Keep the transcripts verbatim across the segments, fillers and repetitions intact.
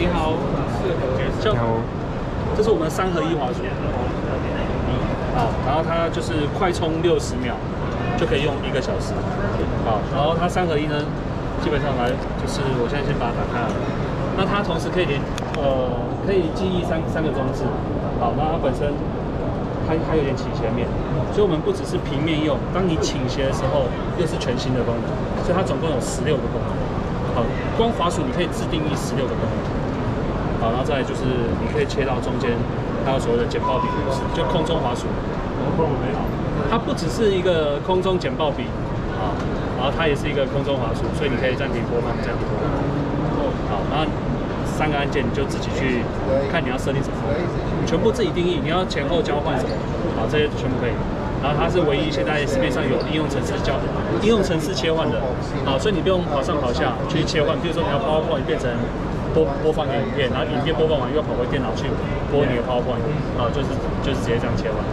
你好， 你好， 这是我们三合一滑鼠。好，然后它就是快充六十秒就可以用一个小时。好，然后它三合一呢，基本上来就是我现在先把它打开了。那它同时可以连呃可以记忆三三个装置。好，那它本身它它有点倾斜面，所以我们不只是平面用，当你倾斜的时候又是全新的功能，所以它总共有十六个功能。好，光滑鼠你可以自定义十六个功能。好，然后再来就是你可以切到中间，还有所谓的简报笔模式，就空中滑鼠。它不只是一个空中简报笔啊，然后它也是一个空中滑鼠，所以你可以暂停播放、暂停播放。好，然后三个按键你就自己去看你要设定什么，你全部自己定义，你要前后交换什么，好，这些全部可以。然后它是唯一现在市面上有应用程式交应用程式切换的，好，所以你不用跑上跑下去切换，比如说你要 PowerPoint 变成播播放影片，然后影片播放完又跑回电脑去播你的 PowerPoint， 啊，就是就是直接这样切换。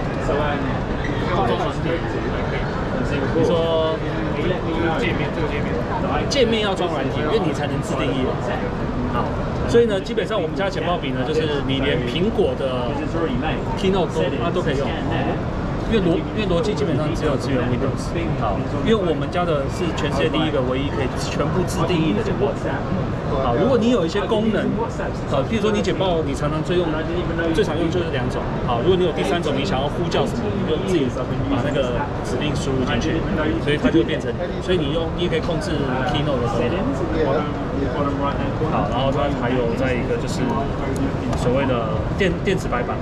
你说界面这个界面，界面要装软体，因为你才能自定义。好，所以呢，基本上我们家简报笔呢，就是你连苹果的 keynote 都啊都可以用。因为逻因为逻辑基本上只有支援 Windows， 好，因为我们家的是全世界第一个唯一可以全部自定义的简报笔。好，如果你有一些功能，好，比如说你简报你常常最用最常用就是两种，好，如果你有第三种你想要呼叫什么，你就自己把那个指令输入进去，所以它就变成，所以你用你也可以控制 keynote 的功能。好，然后它还有再一个就是所谓的电电子白板。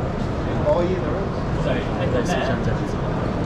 类似像这样子。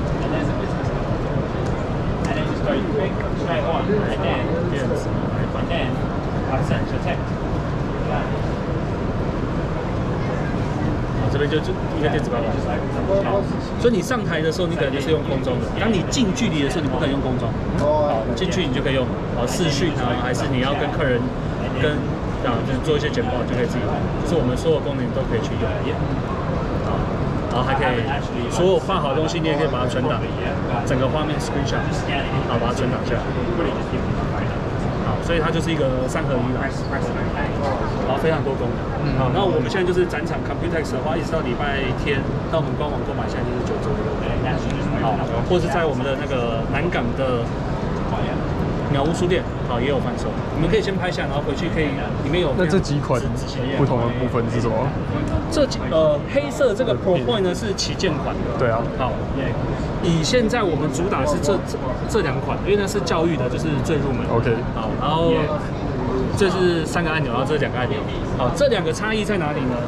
好，这边就就一个电子白板。好，所以你上台的时候，你可能就是用空中的；当你近距离的时候，你不可以用空中。好，进去你就可以用好视讯啊，还是你要跟客人跟啊，就是做一些简报，就可以自己用。就是我们所有功能都可以去用。然后还可以，所有画好的东西，你也可以把它存档，整个画面 screenshot， 好，把它存档下来。好，所以它就是一个三合一的，然后非常多功能。好，那我们现在就是展场 Computex 的话，一直到礼拜天到我们官网购买，现在就是九折。好，或是在我们的那个南港的鸟屋书店，好也有贩售。你们可以先拍下，然后回去可以里面有。 那这几款不同的部分是什么？ 这呃黑色这个 PowerPoint 呢是旗舰款的。 对啊。 好，以现在我们主打是这这这两款，因为那是教育的，就是最入门。OK。好，然后这是三个按钮，然后这是两个按钮。好，这两个差异在哪里呢？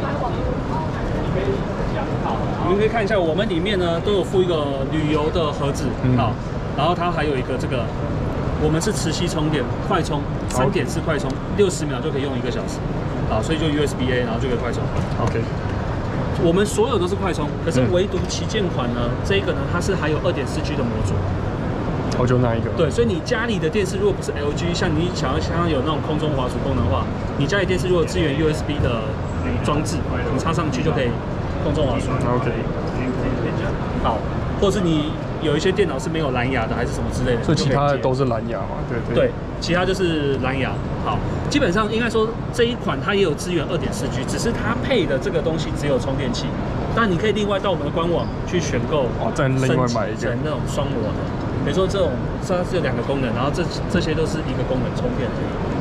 你们可以看一下，我们里面呢都有附一个旅游的盒子。嗯、好，然后它还有一个这个。我们是磁吸充电，快充，三点四快充，六十秒就可以用一个小时，好，所以就 U S B A， 然后就可以快充。OK， 我们所有都是快充，可是唯独旗舰款呢，这一个呢，它是还有 二点四 G 的模组。 哦，就那一个。对， 所以你家里的电视如果不是 L G， 像你想要想要有那种空中滑鼠功能的话，你家里电视如果支援 U S B 的装置，你插上去就可以空中滑鼠。OK， 好，或者是你。有一些电脑是没有蓝牙的，还是什么之类的， 所以其他的都是蓝牙嘛？对对。 对，其他就是蓝牙。好，基本上应该说这一款它也有支援 二点四 G， 只是它配的这个东西只有充电器。但你可以另外到我们的官网去选购， 哦，再另外买一个那种双模的。比如说这种，它是有两个功能，然后这这些都是一个功能充电。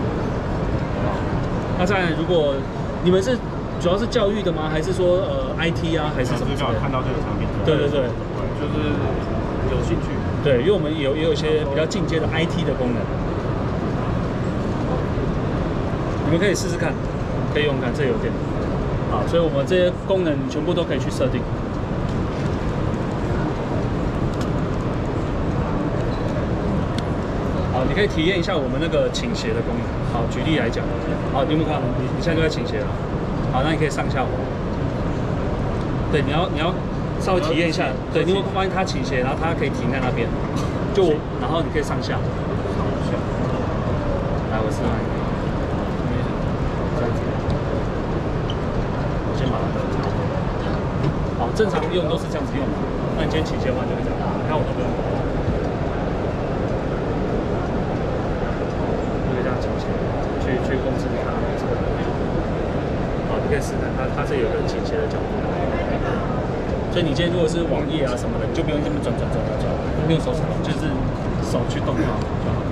那再来，如果你们是主要是教育的吗？还是说呃 I T 啊，还是什么？ 刚好看到这个产品。 对对对， 就是。有兴趣， 对，因为我们有也有一些比较进阶的 I T 的功能，你们可以试试看，可以用看，这有点好，所以我们这些功能全部都可以去设定。好，你可以体验一下我们那个倾斜的功能。好，举例来讲，好，你有没有看？你你现在就在倾斜了。好，那你可以上下滑。对，你要你要。稍微体验一下，对，你会发现它倾斜，然后它可以停在那边，就然后你可以上下。来，我试试看，这样子，我先把它。好，正常用都是这样子用的，那你今天倾斜的话就会这样，你看我都不用。就可以这样倾斜，去去控制它这个。 可以试看，它它这有个倾斜的角度。所以你今天如果是网页啊什么的，你就不用这么转转转转转，不用手指头，就是手去动就好就好。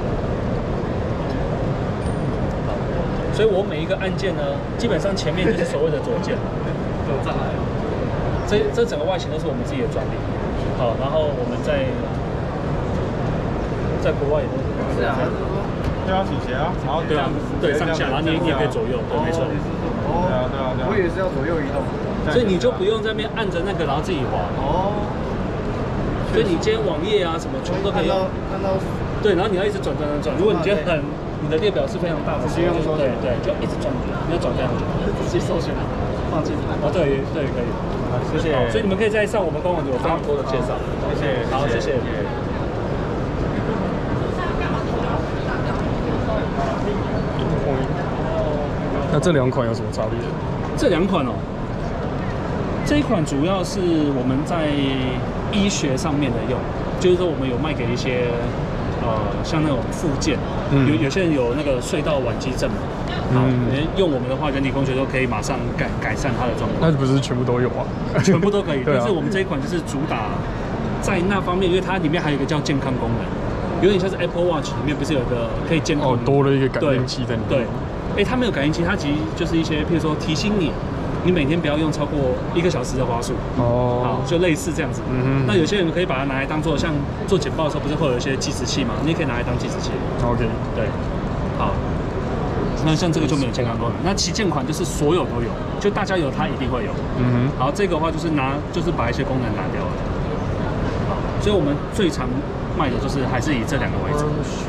所以我每一个按键呢，基本上前面就是所谓的左键。 都上来了。 这这整个外形都是我们自己的专利。好，然后我们在在国外也都是。 是啊。对啊，倾斜啊，然后对啊，对上下，然后你你也可以左右，对，没错。 哦，对啊，对啊，对啊。我也是要左右移动。 所以你就不用在那边按着那个，然后自己滑。哦。所以你今天网页啊什么，全部都可以用。 看到。 对，然后你要一直转转转转。如果你觉得很，你的列表是非常大的， 直接用搜对对，就一直转，你要转非常久。 直接搜寻，放进来。 哦，对对可以。 谢谢。 所以你们可以在上我们官网有非常多的介绍。 谢谢。 好，谢谢。 那这两款有什么差别？ 这两款哦，这一款主要是我们在医学上面的用，就是说我们有卖给一些呃像那种复健，嗯、有有些人有那个隧道晚肌症嘛，好，嗯、用我们的话，人体工学都可以马上改改善它的状况。 那不是全部都有啊？ 全部都可以， 对啊、 但是我们这一款就是主打在那方面，因为它里面还有一个叫健康功能，有点像是 Apple Watch 里面不是有个可以监控哦，多了一个感应器在里面。 对。哎，它没有感应器，它其实就是一些，譬如说提醒你，你每天不要用超过一个小时的滑鼠。哦。好，就类似这样子。嗯哼。那有些人可以把它拿来当做像做简报的时候，不是会有一些计时器嘛？你也可以拿来当计时器。 OK。 对。好。那像这个就没有健康功能。那旗舰款就是所有都有，就大家有它一定会有。嗯哼。好，这个的话就是拿，就是把一些功能拿掉了。好，所以我们最常卖的就是还是以这两个为主。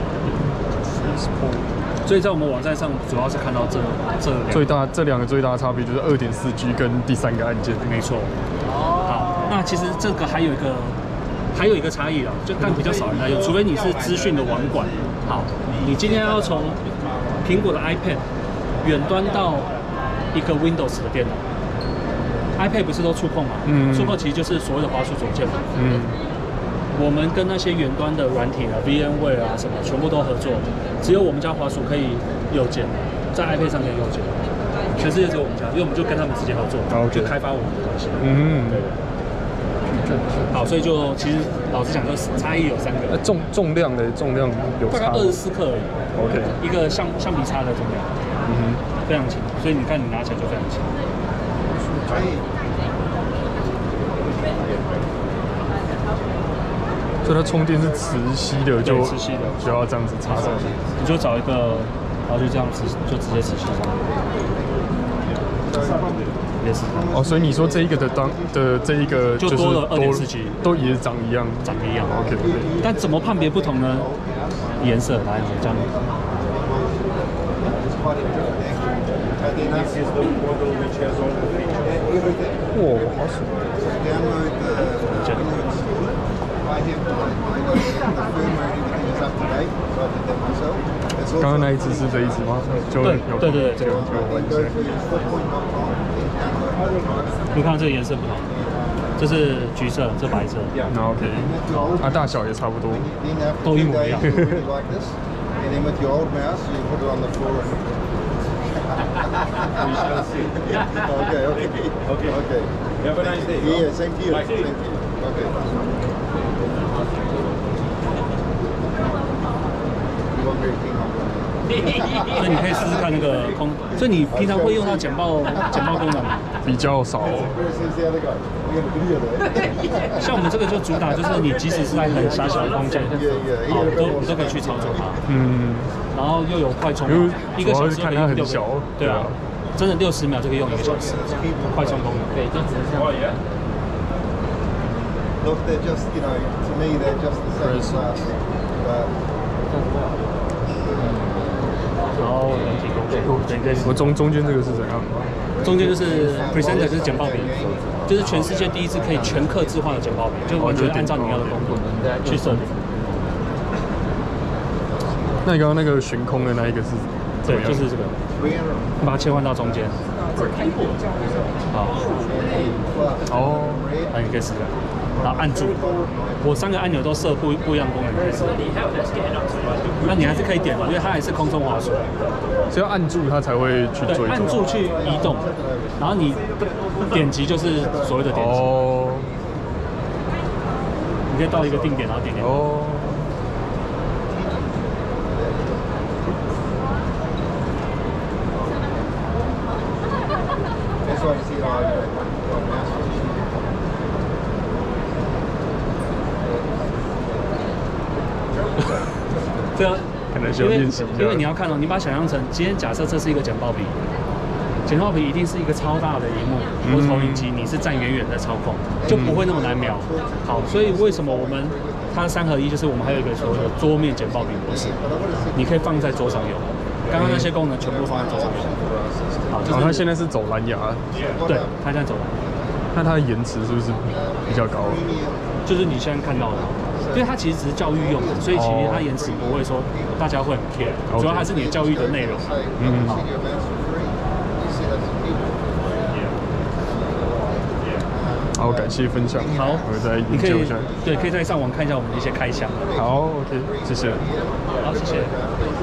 所以在我们网站上主要是看到这这最大这两个最大的差别就是二点四 G 跟第三个按键。 没错。好，那其实这个还有一个还有一个差异啦，就但比较少人在用，除非你是资讯的网管。好，你今天要从苹果的 iPad 远端到一个 Windows 的电脑 ，iPad 不是都触控嘛？嗯。触控其实就是所谓的滑鼠左键嘛。嗯。我们跟那些远端的软体啊 ，VMware 啊什么，全部都合作。只有我们家滑鼠可以右键，在 iPad 上可以右键，全世界只有我们家，因为我们就跟他们直接合作，就开发我们的东西。嗯，对对。好，所以就其实老实讲，就差异有三个。 重重量的重量有差。 大概二十四克而已。 OK。 一个橡橡皮擦的重量。嗯哼。非常轻，所以你看你拿起来就非常轻。可以。 所以它充电是磁吸的，就磁吸的， 就要这样子插上去。 你就找一个，然后就这样子，就直接磁吸上。也是。 哦，所以你说这一个的当的这一个就多了二点四 G， 都也是长一样， 长一样。 OK OK。 但怎么判别不同呢？颜色来，我教你。 哇，好爽！刚刚那一只是这一只吗？就对对对对，这个。你看这个颜色不同，这是橘色，这白色。 那 OK， 啊，大小也差不多， 都一模一样。 We shall see. Okay, okay, okay, okay. You have a nice day. Yeah, same to you. Same to you. Okay. 所以你可以试试看那个空，所以你平常会用到简报简报功能吗？ 比较少。 像我们这个就主打就是你即使是在很狭小的空间，好，都你都可以去操作它。嗯。然后又有快充，一个小时可以用六个。对啊，真的六十秒就可以用一个小时，快充功能。对，就只是这样。 Look, they're just, you know, to me they're just the same class. But 然后人体工学， 我中中间这个是怎样？ 中间就是 presenter 就是简报笔，就是全世界第一支可以全客制化的简报笔，就完全按照你要的功能去设定。 那你刚刚那个悬空的那一个是对，就是这个，把它切换到中间。好， 哦， 那你可以试试看，然后按住，我三个按钮都设不不一样功能，可以试。那你还是可以点嘛，因为它还是空中滑鼠， 所以要按住它才会去追踪。 按住去移动，然后你点击就是所谓的点击。 哦， 你可以到一个定点，然后点点。 哦。 That's why you see it all over on Master. 这样可能需要练习一下。 因为你要看哦，你把它想象成今天假设这是一个简报笔，简报笔一定是一个超大的荧幕或投影机，你是站远远的操控，就不会那么难瞄。好，所以为什么我们它三合一，就是我们还有一个所谓的桌面简报笔模式，你可以放在桌上用。刚刚那些功能全部放在桌上用。好，就是它现在是走蓝牙， 对，它现在走蓝牙。 那它的延迟是不是比较高？ 就是你现在看到的。因为它其实只是教育用的，所以其实它延迟不会说大家会很 care， 主要还是你的教育的内容。嗯，好。 好，感谢分享。 好， 我再你可以研究一下。 对，可以在上网看一下我们的一些开箱。 好 ，OK，谢谢。 好，谢谢。